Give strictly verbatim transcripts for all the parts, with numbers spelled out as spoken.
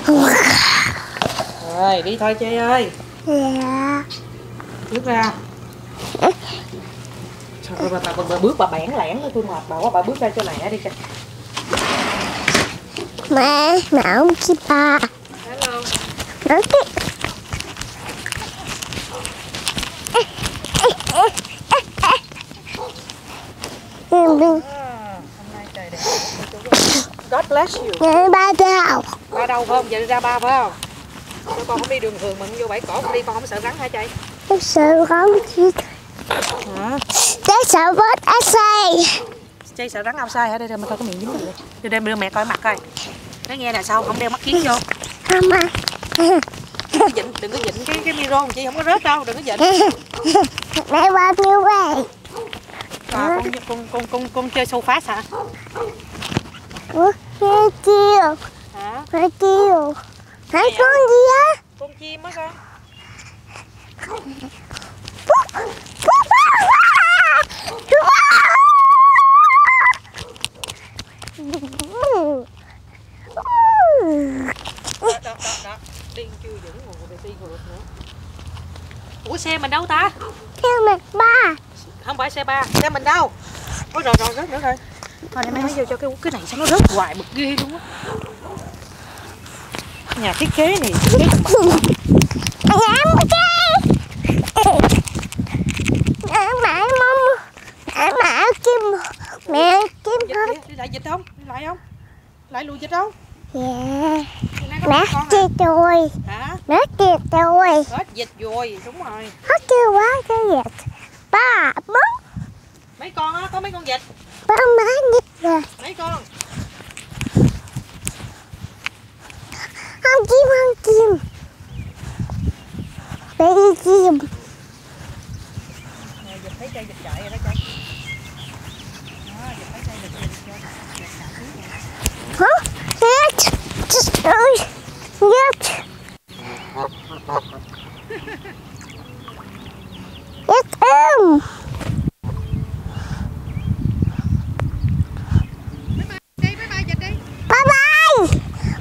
Rồi đi thôi Chi ơi. Dạ. Bước ra. Sao bà, bà, bà, bà bước bà bẽn lẽn thôi, tôi mệt bà quá, bà bước ra cho mẹ đi cho. Mẹ, mẹ không chi ba. Hello. Nói tiếp. Hôm nay trời đẹp. God bless you. Mẹ ba đâu? Ba đâu phải không? Vậy ra ba phải không? Sao con không đi đường thường mà vô bãi cỏ con đi, con không sợ rắn hả Chi? Tôi sợ không chi. Hả? Tôi sợ bớt outside. Chi sợ rắn outside hả? Đây rồi, mày coi cái miệng dính rồi. Đưa đây đưa mẹ coi mặt coi. Nói nghe nè, sao không đeo mắt kiếng vô? Không à. Đừng có dịnh, đừng có dịnh cái cái micro Chi không có rớt đâu, đừng có dịnh. Mẹ bao nhiêu vậy? À, con, con con con con chơi sâu phát hả? Ủa, nghe chiều. Hả? Nghe chiều. Thấy con gì á? Con chim á con. Đó, đó, đó, đó. Điên chưa vững rồi, rồi đi ngược nữa. Ủa xe mình đâu ta? Theo mặt ba. Không phải xe ba, xe mình đâu? Ôi rồi rồi rớt nữa rồi. Thôi để mấy vô cho cái cái này sao nó rớt hoài bực ghê luôn á. Nhà thiết kế này thiết kế bằng bạc. Nhà cái. Mẹ mẹ mong. Mẹ mẹ kim. Mẹ kim Dịch hết. đi, đi lại dịch không? Đi lại không? Lại lùi dịch không? Dạ. Mẹ Mẹ chết rồi. hả? Mẹ chết rồi. Hết dịch rồi, đúng rồi. Hết chưa quá cái dịch. Ba, bốn. Mấy con á, có mấy con vịt? Ba má nhích rồi. Mấy con? Không chim, không chim. Baby chim. Nè, vịt thấy cây vịt chạy rồi đó con. Đó, vịt thấy cây vịt chạy rồi. Hả? Yes. Just ơi. Yes. Yes, em. Đi, bye bye vịt đi. Bye bye.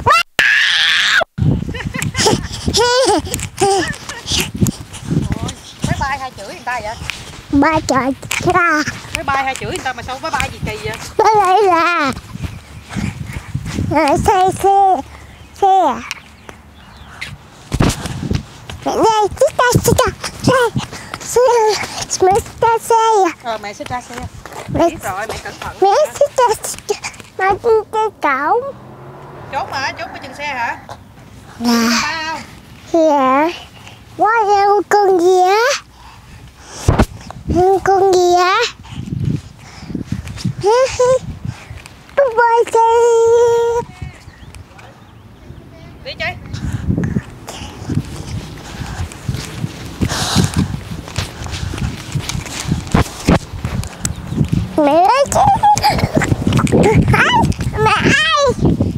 Bye bye hai chửi người ta vậy? Ba trời ra. Bye bye hai chửi người ta mà sao bye bye gì kỳ vậy? Bye bye là. Rồi xe xe. Xe. Đây, xích ra, xích ra. Xe. Xe. Mẹ xích ra xe. Ờ mẹ xích ra xe. Mẹ Biết rồi, mẹ cẩn thận. Mẹ xích ra, xích ra. Mẹ đi cái cổng. Trốn mà, trốn cái chừng xe hả? Dạ. Ba không? Dạ. Quá yêu con gì á? Con gì á? Bye bye chị. Đi chơi. Mẹ ơi chứ. Ai? Mẹ ai?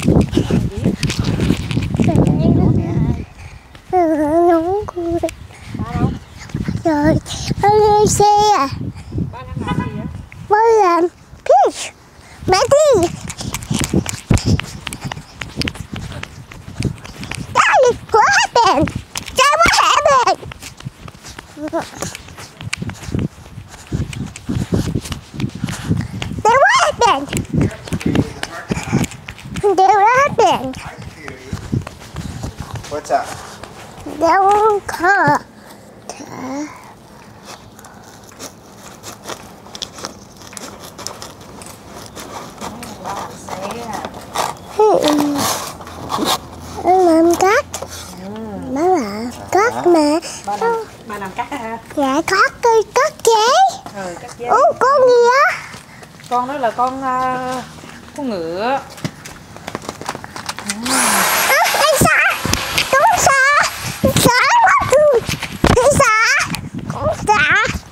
Nóng cười. Ba đâu? Rồi, ơi xe. Ba đang làm gì vậy? Ba làm fish. Mẹ đi. Daddy, what happened? Dad, what happened? Dad, what happened? Dad, what happened? What's up? Dad won't come. Làm cắt. Nó là cắt mà. Ba làm, ba làm cắt hả? Dạ cắt cây cắt chế. Ừ, cắt dây. Ủa con gì á? Con đó là con uh, con ngựa. À, anh sợ. Con sợ. Sợ quá tôi. Anh sợ. Con sợ.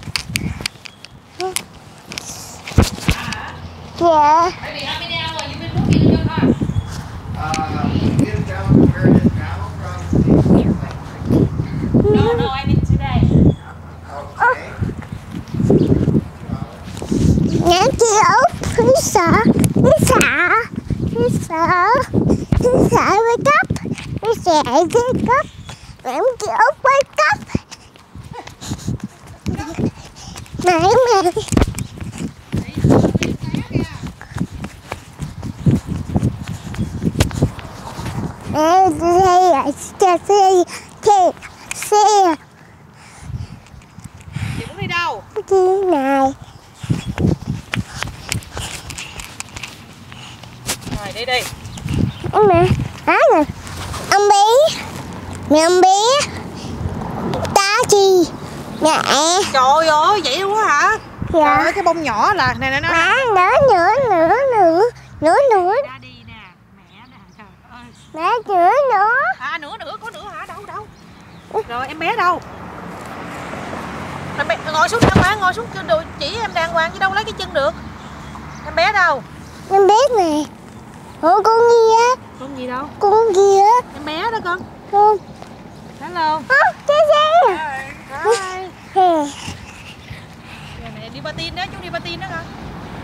Dạ. Baby, how many hours you been working in your car? Uh, we get down where it is now from No, no, I mean today. okay. Nhã chị Út. Tôi sợ. Tôi sợ. Tôi sợ. Tôi sợ với cấp. Tôi sẽ đi cấp. Mẹ chỉ ốc quay cấp. Mẹ mẹ. Mẹ đây là xe xe xe xe. Chị muốn đi đâu? Đi này. Rồi đi đi. Mẹ, á nè. Ông bí. Mẹ ông bí. Ta chi? Mẹ. Trời ơi, vậy luôn á hả? Dạ. Trời ơi, cái bông nhỏ là nè nè nè. Má, nữa nữa nữa nữa nữa nữa. Ra đi nè, mẹ nè, trời ơi. Mẹ nữa nữa. À nữa nữa, có nữa hả? Đâu đâu. Rồi em bé đâu? Em bé, ngồi xuống đàng hoàng, ngồi xuống đồ chỉ em đàng hoàng chứ đâu lấy cái chân được. Em bé đâu? Em biết nè. Ủa con gì á? Con gì đâu? Con gì á? Em bé đó con. Con. Hello. Ơ, xe xe. Hi. Hè. Nè mẹ đi patin đó, chú đi patin đó con.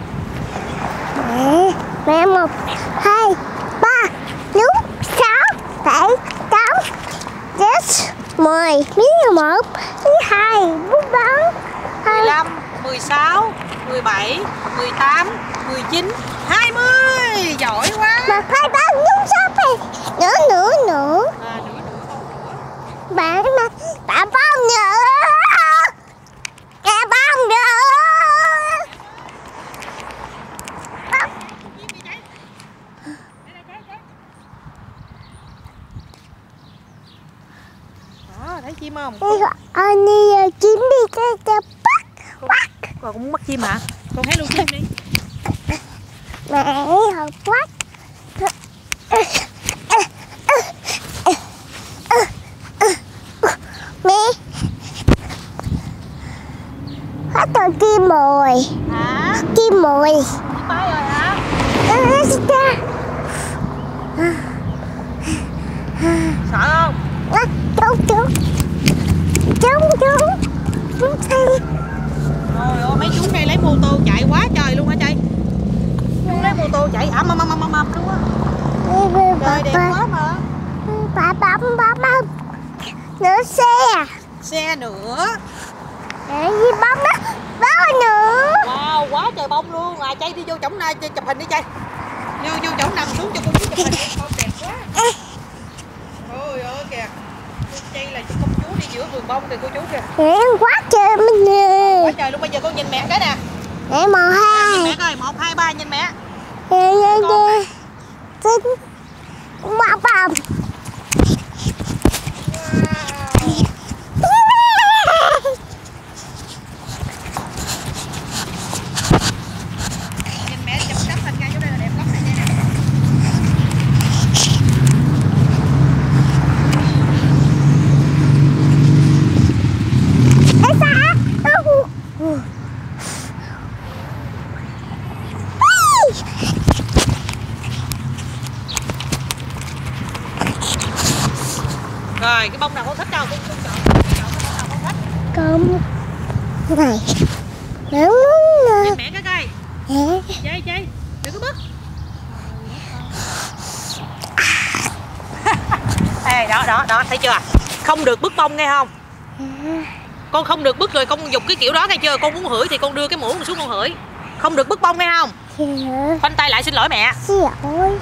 Mẹ, mẹ một, hai, ba, bốn, sáu, bảy, tám, chín, mười, mười một, mười hai, mười ba, mười lăm, mười sáu, mười bảy, mười tám, mười chín, hai mươi. Giỏi quá. một, hai, ba, bốn, sáu, bảy, nữa nữa nữa. À, nữa nữa con nữa. Bạn mà, bạn bông nữa. Kẻ bông nữa. Đó, thấy chim không? Anh đi chim đi cái cái bắt bắt. Con cũng bắt chim hả? Con thấy luôn chim đi. Mẹ học bắt. Mẹ hết rồi kim mồi. Hả? Kim mồi. Chim bay rồi hả? Sợ không? Trốn trốn trốn trốn trốn xe. Trời ơi, mấy chú này lấy mô tô chạy quá trời luôn hả chị? Chú lấy mô tô chạy ầm ầm ầm ầm ầm luôn á. Trời đẹp quá mà. Bà bấm bấm bấm nữa xe. Xe nữa. Để gì bấm đó đó nữa. Wow, quá trời bông luôn. À chay đi vô chổng này chụp hình đi chay. Vô vô chỗ nằm xuống cho cô chú chụp hình. Con đẹp quá. Ôi ơi kìa. Chay là công chúa đi giữa vườn bông kìa cô chú kìa. Em quá trời mình nè. Quá trời luôn, bây giờ con nhìn mẹ cái nè. Mẹ màu hai. Nhìn mẹ coi, một hai ba nhìn mẹ. Nè nè nè. Xin bấm bấm. Nhìn mẹ chụp tấm hình ngay chỗ đây là đẹp lắm này nè. Ê xa. Rồi, cái bông nào con thích đâu, con con chọn, chọn cái bông nào con thích. Con này nó muốn Nhìn mẹ cái coi. nè. Chơi chơi, đừng có bước. Ê, đó đó đó, thấy chưa? Không được bứt bông nghe không? Con không được bứt rồi con dục cái kiểu đó nghe chưa? Con muốn hửi thì con đưa cái muỗng xuống con hửi. Không được bứt bông nghe không? Khoanh tay lại xin lỗi mẹ. Trời ơi.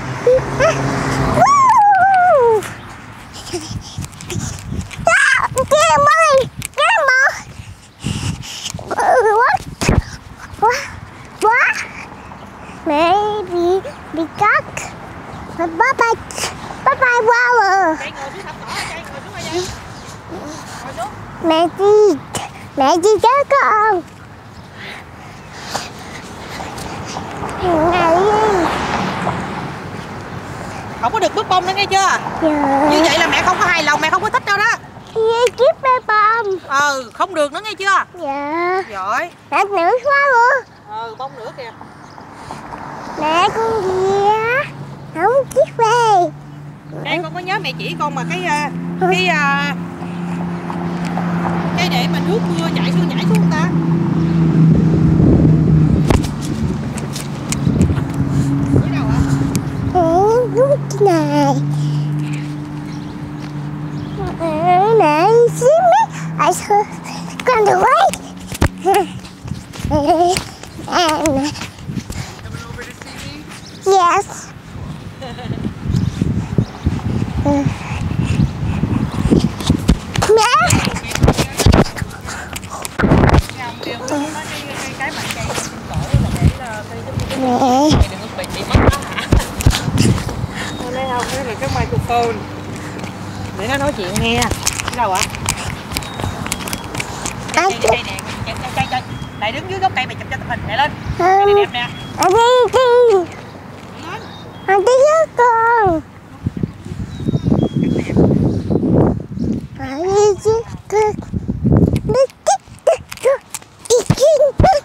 Kim ơi, Kim ơi. What? What? What? Mẹ bị bị cắt. Bye bye. Bye bye wow. Chạy ngồi xuống thảm cỏ, chạy ngồi xuống đây. Ngồi xuống. Mẹ đi. Mẹ đi chết con. Này. Không có được bứt bông nữa nghe chưa? Dạ. Như vậy là mẹ không có hài lòng, mẹ không có thích đâu đó. Kia kiếp bê bông. Ừ, không được nữa nghe chưa? Dạ. Giỏi. Mẹ nữ quá luôn. Ừ, bông nữa kìa. Mẹ con gì á? Không chiếc về. Đây con có nhớ mẹ chỉ con mà cái cái cái để mà nước mưa chảy xuống nhảy xuống không ta? Dưới đâu hả? Ê, lúc này. I saw gone away. And Coming over to see me? yes. Mẹ. Cái ông kia nó cái cái mặt cây trên cổ là để là cây giống như Mẹ. cái đừng có bị bị mất đó hả? Tôi lấy không, cái này cái microphone để nó nói chuyện nghe. Cái đâu ạ? Cây cây cây nè, cây cây cây. Này đứng dưới gốc cây mày chụp cho tụi mình, này lên. Cây này đẹp nè. Anh đi đi. Lên. Anh đi với con. Anh đi với con. Đi tích tích tích. Đi kinh tích.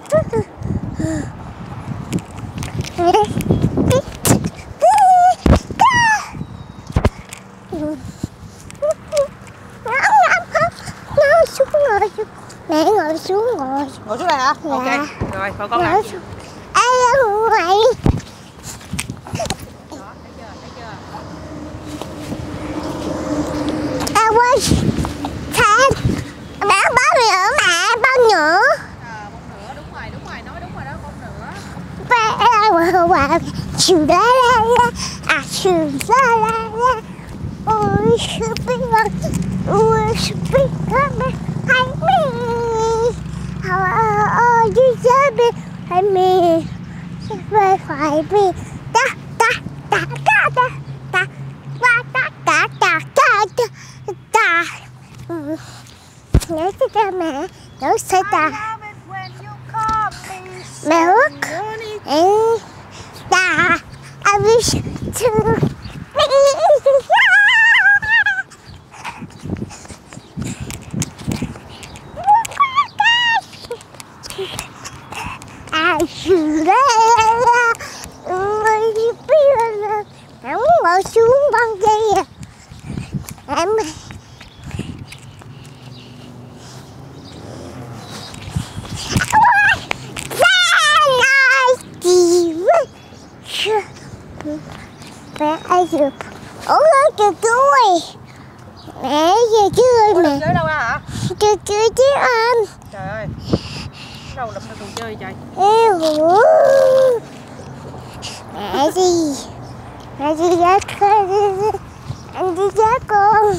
Nó xuống ngồi xuống. Mẹ ngồi xuống ngồi. Ngồi xuống đây hả? Dạ. Ok. Rồi, còn con lại. Ai ở ngoài? À quên. Thằng đã bao nữa mẹ, bao nữa. À, một nửa, đúng rồi, đúng rồi, nói đúng rồi đó, một nửa. Ba qua qua chiều la la la, à chiều la la la. Ôi shopping con, ôi shopping con, hay mi. How are you shopping? Hay mi. Phải phải mi. Ta ta ta ta ta ta ta ta ta ta ta ta ta. Nhớ cho ta mẹ, nhớ sẽ ta. Mẹ ước. And da, I wish to be. I should have. Em ngồi xuống băng dây à. Em mẹ ai được ủa kìa cười mẹ về chơi Ủa, mẹ chơi đâu ra hả? chơi chơi chứ anh Trời ơi, đâu lập ra đồ chơi trời. yêu mẹ gì mẹ gì giá anh đi giá con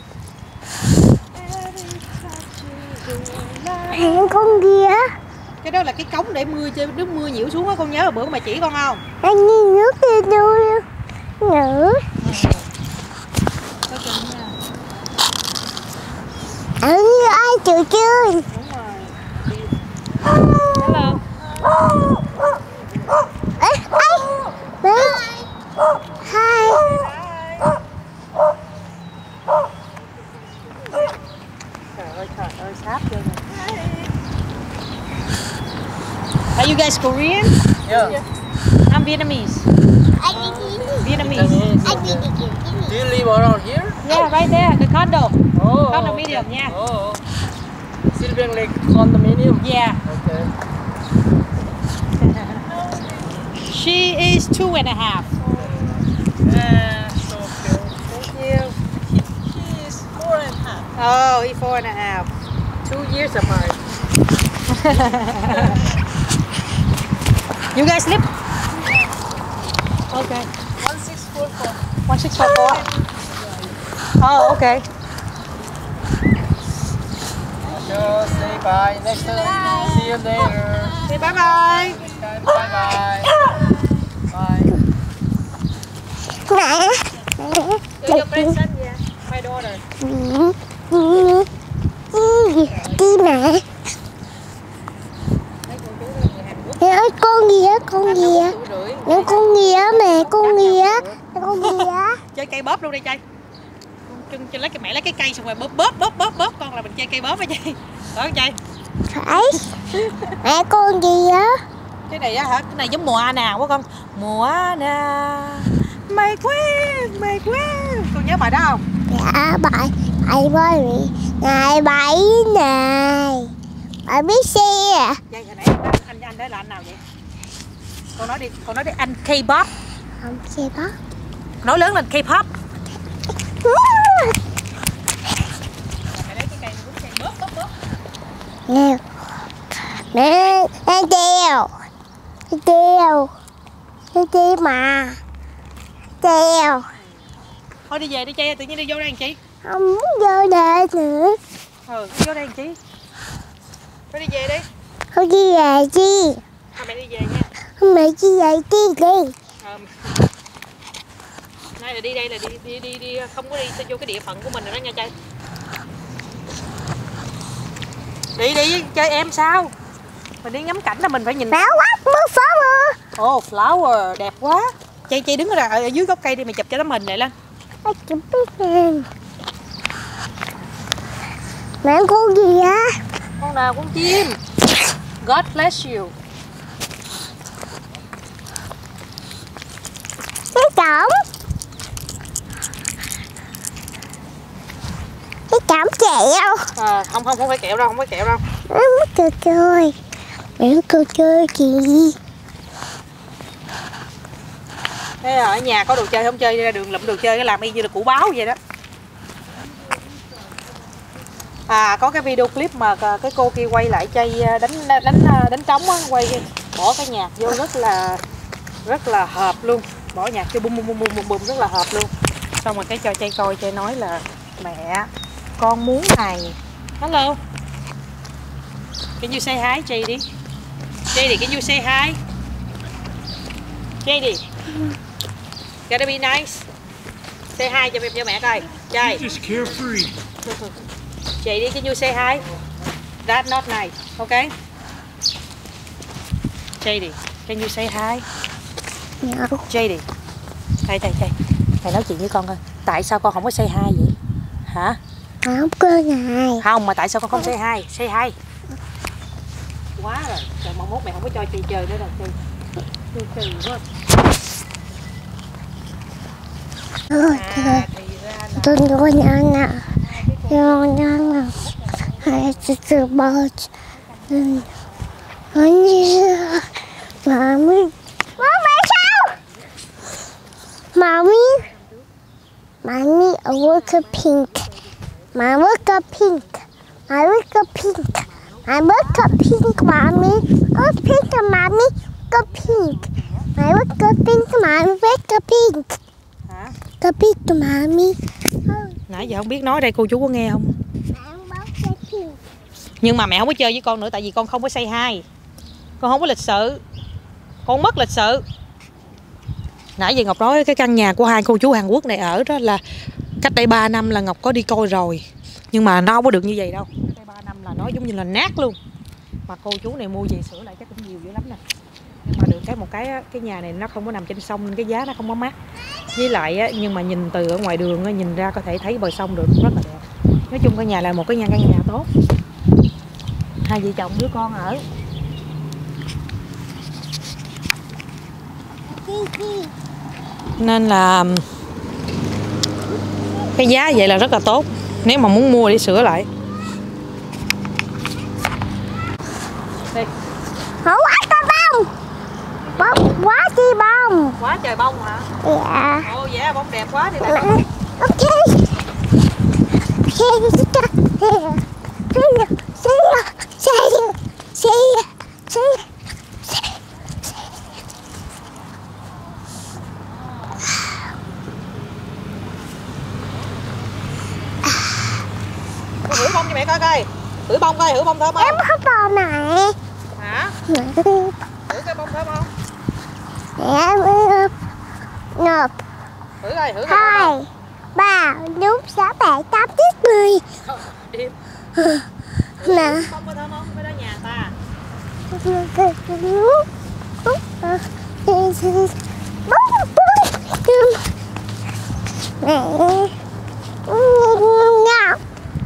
mẹ con gì á Cái đó là cái cống để mưa chơi, nước mưa nhiễu xuống á, con nhớ là bữa mà chỉ con không? anh đi nước đi đuôi nữa ở như ai chịu chơi Đúng rồi. Hello. ê ê mẹ hai Trời ơi, trời ơi, sáp chưa nè. Are you guys Korean? Yeah. I'm Vietnamese. Vietnamese. Do you live around here? Yeah, right there, the condo. Oh. Condominium, yeah. Oh. Silver Lake condominium. Yeah. Okay. She is two and a half. Uh, okay. Thank you. She is four and a half. Oh, he's four and a half. Two years apart. You guys live? Okay. One six four four. One six four four. Oh, okay. Just say bye. Next time. See you later. Say bye bye. Next time. Bye bye. Bye. mẹ You're your grandson, yeah. My daughter. đi mẹ mẹ ơi con gì á con gì á mẹ con gì á mẹ con gì á con gì á Chơi cây bóp luôn đi chơi. Chân chân lấy cái mẹ lấy cái cây xong rồi bóp bóp bóp bóp bóp con là mình chơi cây bóp với chơi. Đó chơi. phải mẹ con gì á Cái này á hả? Cái này giống Moana quá con. Moana. Mày quá, mày quá. Con nhớ bài đó không? dạ bài bài bơi ngày bảy này bà biết xe à Vậy hồi nãy anh anh anh đấy là anh nào vậy? Con nói đi, con nói đi anh K-pop. không xe đó Nói lớn lên K-pop. Phải lấy cái cây này, Nè. Mẹ, em treo. Em treo. Em treo mà. Treo. Thôi đi về đi Chi, tự nhiên đi vô đây làm chi? Không muốn vô đây nữa. Ừ, đi vô đây làm chi? Thôi đi về đi. Không đi về chi. Thôi mẹ đi về nha. Mẹ đi về chi đi. Ờ. Nay là đi đây là đi đi đi đi không có đi vô cái địa phận của mình rồi đó nha Chi. Đi đi chơi em sao? Mình đi ngắm cảnh là mình phải nhìn. Béo quá, mưa flower. Ồ, oh, flower đẹp quá. Chi Chi đứng ở, ở dưới gốc cây đi mày chụp cho tấm hình này lên. Ai chụp biết nè. Mẹ con gì á? Con nào con chim. God bless you. Cái cổng. Cái cổng kẹo. À, không không không phải kẹo đâu, không phải kẹo đâu. Mẹ muốn cười chơi. Mẹ muốn cười chơi gì? Thế ở nhà có đồ chơi không chơi, đi ra đường lụm đồ chơi cái làm y như là củ báo vậy đó. À có cái video clip mà cái cô kia quay lại chơi đánh đánh đánh trống á, quay bỏ cái nhạc vô rất là rất là hợp luôn, bỏ nhạc cho bum bum bum bum bum rất là hợp luôn. Xong rồi cái cho Chay coi, Chay nói là mẹ con muốn này. Hello, can you say hi Chay đi, Chay đi, can you say hi Chay đi, gotta be nice, say hi cho cho mẹ coi. Chay Just carefree. Chị đi, can you say hi? That's not nice, okay? J D, can you say hi? No. J D, đây đây đây, mày nói chuyện với con coi. Tại sao con không có say hi vậy? Hả? Không có này. Không, mà tại sao con không say hi? Say hi. Quá rồi, trời mong mốt mày không có cho chị chơi nữa rồi. Chơi chơi quá. À, thì ra là... Tôi nói nhanh nè. Tôi nhanh nè. Hãy từ từ bò. Hãy như... Mami. Mami sao? Mami. Mami, I work a pink. My work a pink. My work a pink. My work a pink, mommy. Oh, pink, mommy. Go pink. My work a pink, mommy. Work a pink. Hả? Go pink, mommy. Nãy giờ không biết nói đây cô chú có nghe không? Nhưng mà mẹ không có chơi với con nữa tại vì con không có say hi. Con không có lịch sự. Con mất lịch sự. Nãy giờ Ngọc nói cái căn nhà của hai cô chú Hàn Quốc này ở đó là cách đây ba năm là Ngọc có đi coi rồi. Nhưng mà nó không có được như vậy đâu. Cách đây ba năm là nó giống như là nát luôn. Mà cô chú này mua về sửa lại chắc cũng nhiều dữ lắm nè. Nhưng mà được cái một cái cái nhà này nó không có nằm trên sông nên cái giá nó không có mắc. Với lại nhưng mà nhìn từ ở ngoài đường nhìn ra có thể thấy bờ sông được, rất là đẹp. Nói chung căn nhà là một cái nhà căn nhà tốt. Hai vợ chồng đứa con ở. Nên là cái giá vậy là rất là tốt. Nếu mà muốn mua để sửa lại. Đi. Không quá trời bông. Bông quá chi bông. Quá trời bông hả? Dạ. Ồ vậy yeah, bông đẹp quá đi. Ok. Ok. See ya. See ya. See ya. See ya. See ya. Hửi bông cho mẹ coi coi. Hửi bông coi, hửi bông thơm không? Em hấp bò này. Hả? Mẹ. Hửi cái bông thơm không? Em ướp. Nộp. Hửi coi, hửi coi. Hai. Ba. Đúng sáu bảy tám chín mười. Điệp. Nè. Bông có thơm không? Cái đó nhà ta. Mẹ. Ngọc.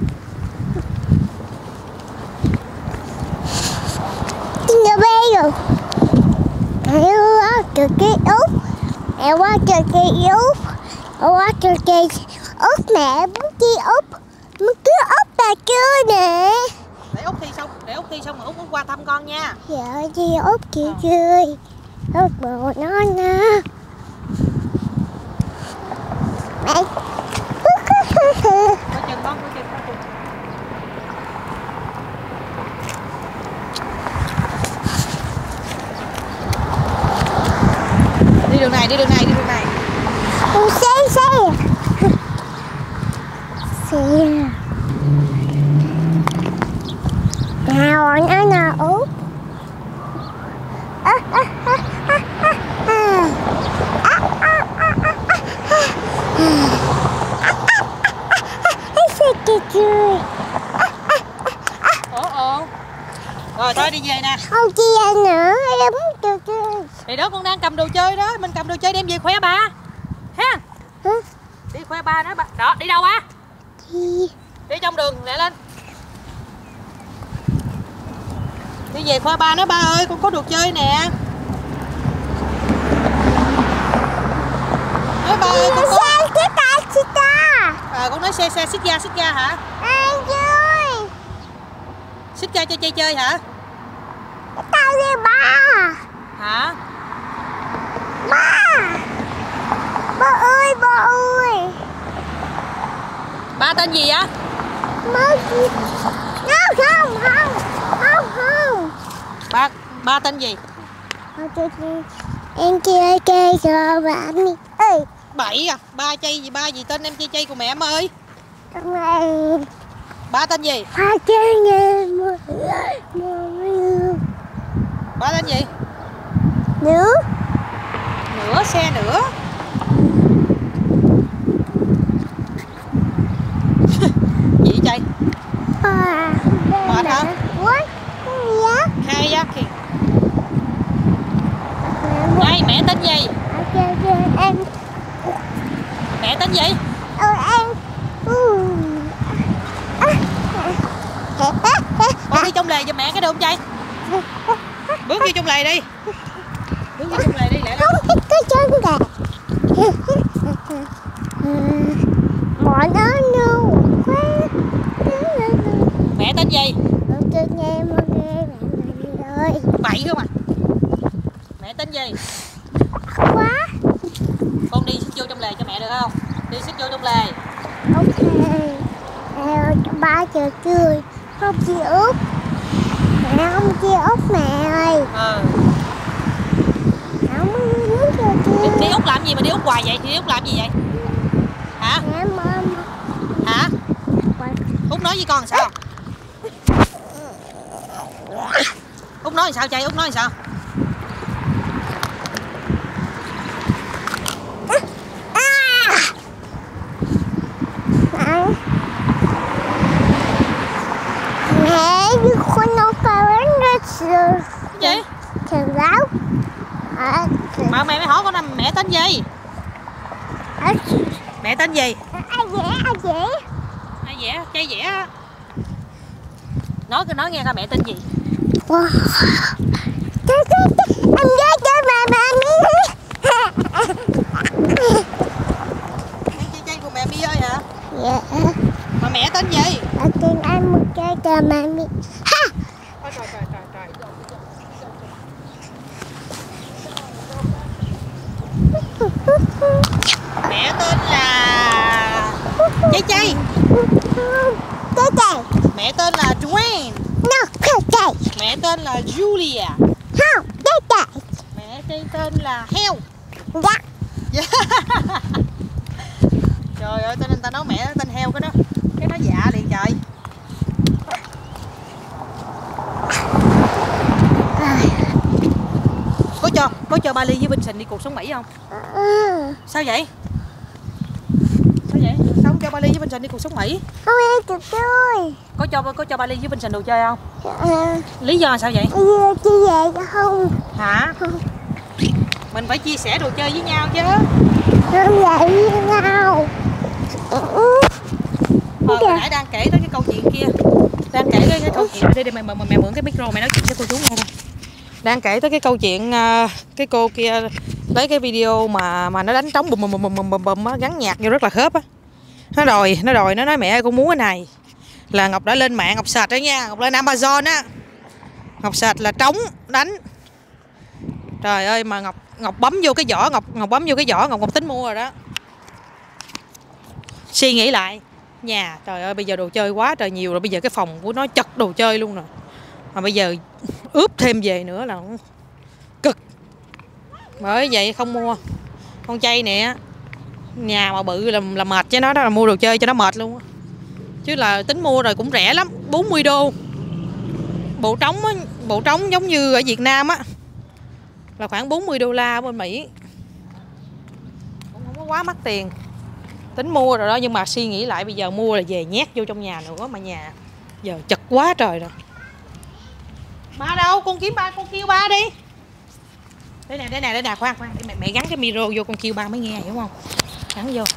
Tinga bell. Mẹ quá trời cây út. Mẹ quá trời cây út. Mẹ quá trời cây út. Mẹ muốn chi út. Muốn cứ út bà chưa nè. Để Út thi xong, để Út thi xong rồi Út Út qua thăm con nha. Dạ chi út chị chơi. Út bồ nó nè. Mẹ. Có chân con, có chân con. đi đường này, đi đường này. Ủa, xe, xe. Xe. Nào, nó nào út. À, à, à, à, à, à. À, à, à, à, à. Xe kìa cười. Ồ, ồ. Rồi thôi đi về nè. Không chia nữa, em chưa chơi. Thì đó con đang cầm đồ chơi đó, mình cầm đồ chơi đem về khoe ba. Ha? Hả? Đi khoe ba đó ba. Đó, đi đâu ba? Đi. Đi trong đường, lẹ lên. Đi về khoe ba nói ba ơi, con có đồ chơi nè. Nói ba ơi, con có. Xe xích ta, xích ta. À, con nói xe xe xích ga, xích ga hả? Anh ơi. Xích ga cho chơi chơi hả? Tao đi ba. Hả? Ba. Ba ơi, ba ơi. Ba tên gì vậy? Ba gì? Không, không, không. Không, không. Ba ba tên gì? Em chơi chơi cho bạn đi. Ơi. Bảy à? Ba chay gì ba gì tên em chay chay của mẹ em ơi. Cảm ơn. Ba tên gì? Ba chơi nghe mà. Ba tên gì? Nữa. Nửa xe nữa. Gì chay? À, Mệt hả? What? Dạ. Hai giác kìa. Này mẹ tên gì? Chơi chơi em. Mẹ tên gì? Ờ em. Con đi trong lề cho mẹ cái được không chay? Bước vô trong lề đi. Bước vô trong lề đi lẹ lên. Không thích cái chân kìa. Mọi nó ngu quá. Mẹ tên gì? Con chơi nghe mà nghe mẹ ơi. Bậy không à? Mẹ tên gì? Quá. Con đi xích vô trong lề cho mẹ được không? Đi xích vô trong lề. Ok. Eo cho ba chờ cười. Không chia úp. Mẹ không chia úp mẹ ơi. Ờ. Không muốn chờ Đi, cười. đi Út làm gì mà đi Út hoài vậy? Thì đi Út làm gì vậy? Hả? Mẹ mơ. Hả? Út nói với con làm sao? Út nói làm sao chay? Út nói làm sao? Mẹ đi con nó phải đến đây sửa. Cái gì? Sửa ráo. À, Mà mẹ mới hỏi con là mẹ tên gì? à, Mẹ tên gì? ai dễ, ai dễ. Ai vẽ? Chay vẽ á. Nói cái nói nghe coi mẹ tên gì? Wow. Chứ, chứ, chứ. Em ghé cho bà bà mi. Em chay chay của mẹ Mi ơi hả? Dạ. Mà mẹ tên gì? Bà tin anh một cái cho bà mi. Ha. Ôi trời trời trời trời. Mẹ tên là Chay Chay. Cái này. Mẹ tên là Dwayne. No, cái này. Mẹ tên là Julia. Không, cái này. Mẹ tên tên là Heo. Dạ. Trời ơi, tên người ta nói mẹ tên Heo cái đó. Cái đó dạ liền trời. Có cho, có cho ba Ly với Vincent đi cuộc sống Mỹ không? Ừ. Sao vậy? Sao vậy? Sao không cho ba Ly với Vincent đi cuộc sống Mỹ? Không em được chơi. Có cho có cho ba Ly với Vincent đồ chơi không? À, Lý do sao vậy? giờ chi về cho không? Hả? Không. Mình phải chia sẻ đồ chơi với nhau chứ. Không vậy với nhau. Ừ. Ờ, hồi nãy đang kể tới cái câu chuyện kia. Đang kể tới cái câu chuyện đi đi mẹ mẹ, mẹ mượn cái micro mẹ nói chuyện với cô chú nghe coi. Đang kể tới cái câu chuyện uh, cái cô kia lấy cái video mà mà nó đánh trống bùm bùm bùm bùm bùm bùm á, gắn nhạc vô rất là khớp á. Nó đòi, nó đòi nó nói mẹ ơi con muốn cái này. Là Ngọc đã lên mạng Ngọc search đó nha, Ngọc lên Amazon á. Ngọc search là trống đánh. Trời ơi mà Ngọc Ngọc bấm vô cái vỏ, Ngọc Ngọc bấm vô cái vỏ Ngọc Ngọc tính mua rồi đó. Suy nghĩ lại nhà, trời ơi bây giờ đồ chơi quá trời nhiều rồi, bây giờ cái phòng của nó chật đồ chơi luôn rồi. Mà bây giờ ướp thêm về nữa là cực. Bởi vậy không mua. Con chay nè, nhà mà bự là, là mệt cho nó đó, là mua đồ chơi cho nó mệt luôn á. Chứ là tính mua rồi cũng rẻ lắm, bốn mươi đô. Bộ trống á, bộ trống giống như ở Việt Nam á là khoảng bốn mươi đô la ở bên Mỹ. Cũng không có quá mắc tiền. Tính mua rồi đó, nhưng mà suy nghĩ lại bây giờ mua là về nhét vô trong nhà nữa, mà nhà giờ chật quá trời rồi. Ba đâu? Con kiếm ba, con kêu ba đi. Đây nè, đây nè, đây nè, khoan khoan, để mẹ, mẹ gắn cái micro vô, con kêu ba mới nghe, hiểu không? Gắn vô.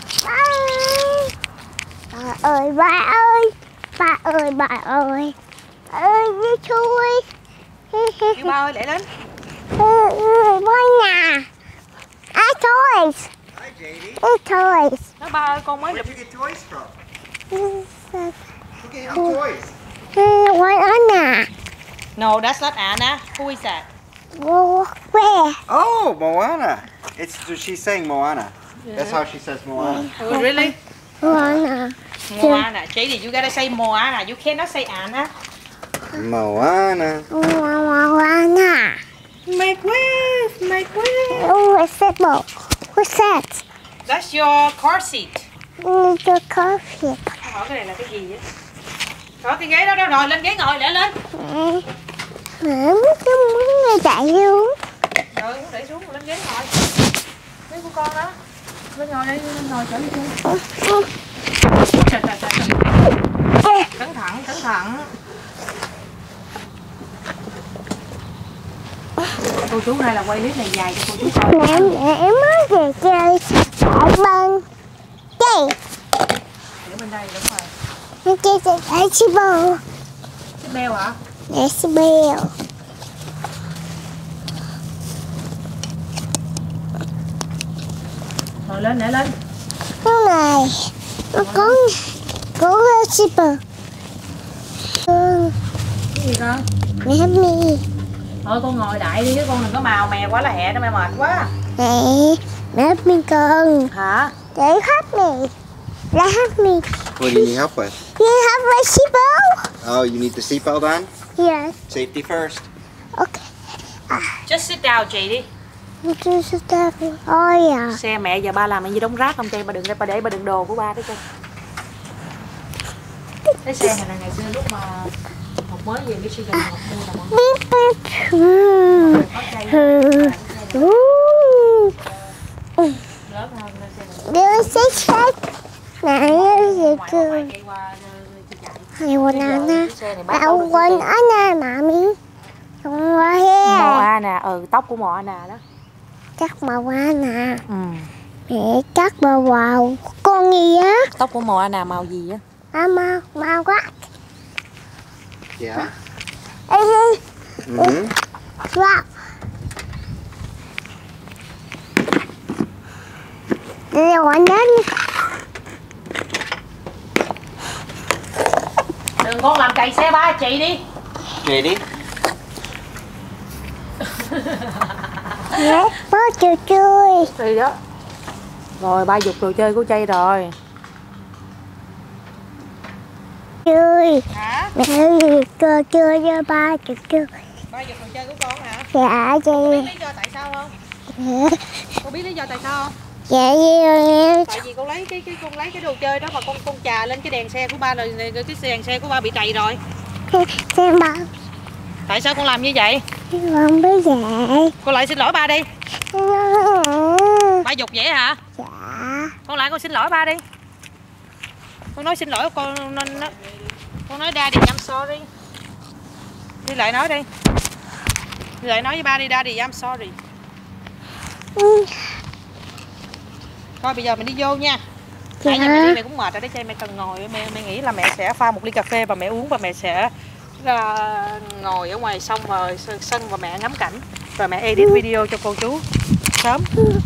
Ba ơi, ba ơi, ba ơi, ba ơi, ơi đi chui. Kêu ba ơi, lẹ lên. Boy nè. I toys. Hi, J D. I toys. Nói ba ơi, con mới Where được. did you get toys from? Who gave you toys? What Anna? No, that's not Anna. Who is that? Where? Oh, Moana. It's she's saying Moana. That's how she says Moana. Oh, really? Moana. Moana. J D, you gotta say Moana. You cannot say Anna. Moana. Moana. Make wave, make wave. Oh, what's that boat? What's that? That's your car seat. The coffee. Hỏi cái này là cái gì vậy? Có cái ghế đó đâu rồi, lên ghế ngồi, để lên. Mẹ muốn cái muốn người chạy luôn. Rồi, muốn để xuống, lên ghế ngồi. Ghế của con đó. Lên ngồi đây, lên ngồi chỗ đi chơi. Trời trời trời. Cẩn thận, cẩn thận. Cô chú đây là quay clip này dài cho cô chú coi. Mẹ mẹ mới về chơi tại bên đây. Để bên đây, đúng rồi. Nó chơi chơi tại chị bò. Cái beo hả? Để chị bèo. Rồi lên, để lên. Cái này nó có có chị bò. Cái gì con? Mẹ mi. Thôi con ngồi đại đi, chứ con đừng có màu mè quá là hẹ, nó mẹ mệt quá. Mẹ mẹ mi cần. Hả? Để help me. Let help me. What do you need help with? You have my seatbelt? Oh, you need the seatbelt on? Yes. Safety first. Okay. Just sit down, chị đi. Just that. Oh yeah. Xe mẹ giờ ba làm cái gì đống rác không, Chay? Ba đừng để ba để ba đựng đồ của ba đó, Chay. Cái xe này là ngày xưa lúc mà Ngọc mới về cái Michigan Ngọc mua là mọi người. Beep beep. Hmm. Có Chay. Ooh. Lớn hơn lên xe này. There's six five. Now here's the Ngoài two. ngoài chạy qua chị chạy. I want Anna. Cái xe này I bác đâu được want Anna, mommy. Come over here. Mò Anna, ừ, tóc của Mò Anna đó. Chắc màu Anna. Ừ. Mẹ chắc màu vào con gì á? Tóc của Mò Anna màu gì á? À, màu màu quá. Yeah. Ê, ê, Mm-hmm. wow. Đây là đến. Đừng con làm cày xe ba chị đi. J D. Mẹ bố chơi chơi. Đi đó. Rồi ba dục đồ chơi của Chay rồi. Chơi. Hả? Mẹ chơi chơi cho ba chơi chơi. Ba dục đồ chơi của con hả? Dạ Có biết chơi. lý do tại sao không? Dạ Con biết lý do tại sao không? dạ dạ. Tại vì con lấy cái cái con lấy cái đồ chơi đó mà con con chà lên cái đèn xe của ba rồi, rồi cái đèn xe của ba bị trầy rồi. Xem ba. Tại sao con làm như vậy? Không biết vậy. Con lại xin lỗi ba đi. Ba dục vậy hả? Dạ. Con lại con xin lỗi ba đi. Con nói xin lỗi con nên nó. Con nói Daddy I'm sorry. Đi lại nói đi. Đi lại nói với ba đi, Daddy I'm sorry. Thôi bây giờ mình đi vô nha. Nãy giờ mẹ đi mẹ cũng mệt rồi đấy, Chay. Mẹ cần ngồi, mẹ, mẹ nghĩ là mẹ sẽ pha một ly cà phê và mẹ uống, và mẹ sẽ uh, ngồi ở ngoài sông và sân và mẹ ngắm cảnh, rồi mẹ edit video cho cô chú sớm.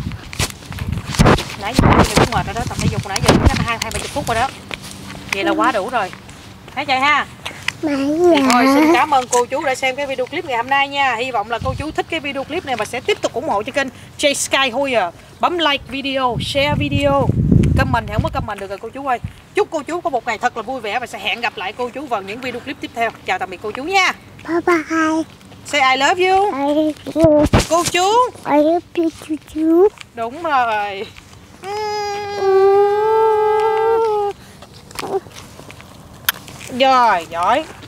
Nãy giờ mẹ cũng mệt rồi đó, tập thể dục nãy giờ cũng hai hai ba chục phút rồi đó. Vậy là quá đủ rồi. Thấy Chay ha? Mẹ Thì thôi dạ. xin cảm ơn cô chú đã xem cái video clip ngày hôm nay nha. Hy vọng là cô chú thích cái video clip này và sẽ tiếp tục ủng hộ cho kênh J Sky Hoyer. Bấm like video, share video, comment thì không có comment được rồi cô chú ơi. Chúc cô chú có một ngày thật là vui vẻ và sẽ hẹn gặp lại cô chú vào những video clip tiếp theo. Chào tạm biệt cô chú nha. Bye bye. Say I love you. I love you. Cô chú. I love you, chú chú. Đúng rồi. Rồi, giỏi.